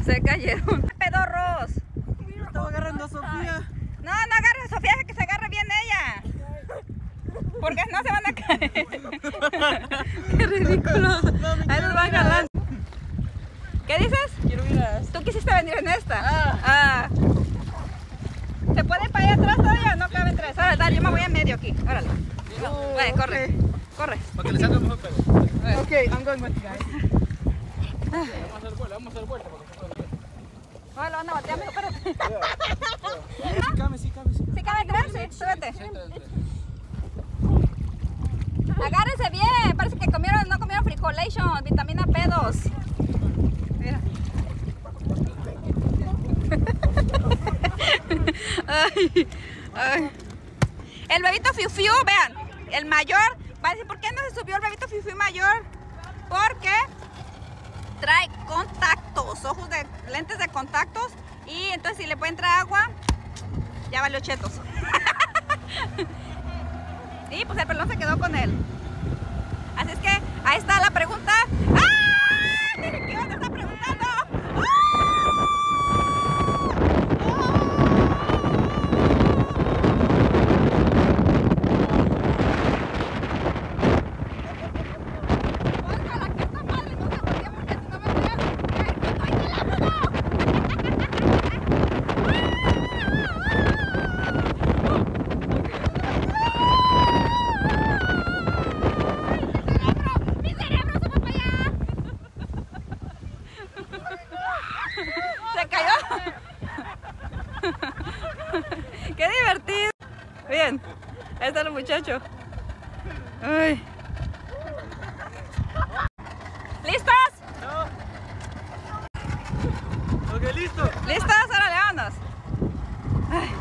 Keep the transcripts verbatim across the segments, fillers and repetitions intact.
Se cayeron. Pedorros. Estaba agarrando a Sofía. No, no agarre a Sofía, que se agarre bien ella. Porque no se van a caer. Qué ridículo. Ahí nos van jalando. ¿Qué dices? Quiero ir a... ¿Tú quisiste venir en esta? Ah. Ah. ¿Se puede ir para allá atrás todavía? No caben tres. Ahora, dale, yo me voy en medio aquí. Órale. Oh, Vale, corre. okay. Corre. Para que le salga mejor pelo. Ok, I'm going with you guys. Vamos a hacer vuelta, vamos a hacer vuelta para que se pueda ver. Vale, anda, bateame, espérate. Sí cabe, sí cabe, sí. ¿Sí cabe tres? Sí, súbete. Sí, entra, entra. Agárrense bien. Parece que comieron, no comieron frijolation, vitamina P dos. Mira. Ay, ay. El bebito Fiu Fiu, vean, el mayor, va a decir, ¿por qué no se subió el bebito Fiu Fiu mayor? Porque trae contactos, ojos de, lentes de contactos, y entonces si le puede entrar agua, ya valió chetos. Y pues el pelón se quedó con él. Así es que ahí está la pregunta. ¡Ah! ¿Qué onda está preguntando? ¡Ah! Se cayó. Qué divertido. Bien, ahí está el muchacho. Ay. ¿Listos? No. Ok, listo. ¿Listos? Ahora vámonos. Ay.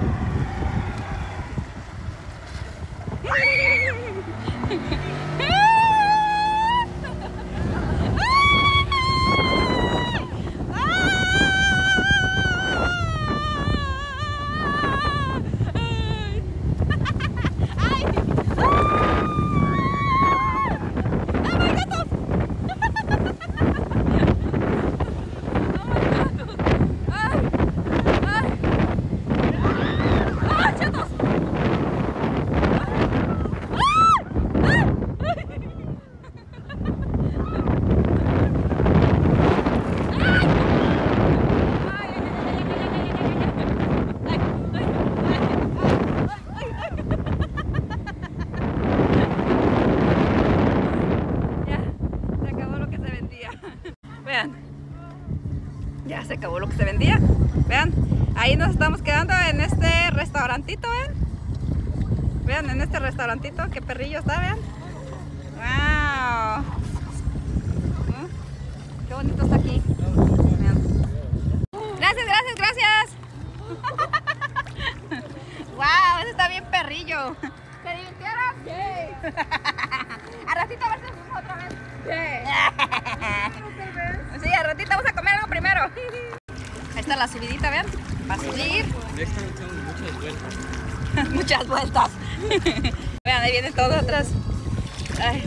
Vean, ya se acabó lo que se vendía. Vean, ahí nos estamos quedando en este restaurantito, vean. Vean, en este restaurantito, qué perrillo está, vean. Wow. ¿Mm? Qué bonito está aquí. Vean. Gracias, gracias, gracias. Wow, ese está bien perrillo. ¿Se divirtieron? Sí. A ratito a ver si nos fuimos otra vez. Sí. Sí, a ratito vamos a comer algo primero. Ahí está la subidita, vean. Va a subir. Esta son muchas vueltas. Muchas vueltas. Vean, ahí viene todo atrás. Ay.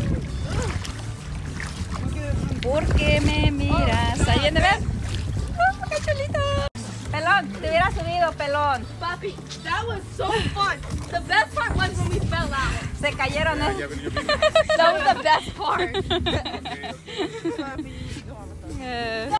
¿Por qué me miras? Ahí viene, vean. Oh, qué chulito. Pelón, te hubiera subido, pelón. Papi, that was so fun. The best part was when we fell out. Se cayeron, ¿eh? That was the best part. Eh.